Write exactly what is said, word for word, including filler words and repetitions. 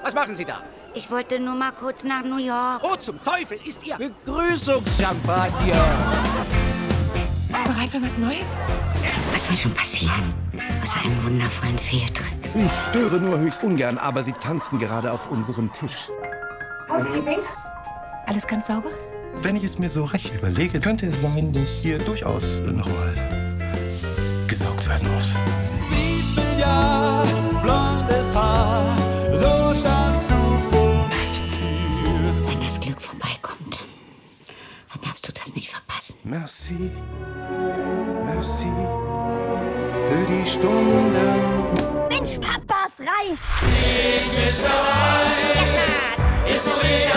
Was machen Sie da? Ich wollte nur mal kurz nach New York. Wo zum Teufel ist Ihr Begrüßungschampagner? Bereit für was Neues? Was soll schon passieren? Außer einem wundervollen Fehltritt. Ich störe nur höchst ungern, aber Sie tanzen gerade auf unserem Tisch. Housekeeping? Alles ganz sauber? Wenn ich es mir so recht überlege, könnte es sein, dass hier durchaus nochmal gesaugt werden muss. siebzehn Jahre, blondes Haar, so schaust du vor mir. Wenn das Glück vorbeikommt, dann darfst du das nicht verpassen. Merci, merci für die Stunden. Mensch, Papas reich! Ich ist dabei, ist so wie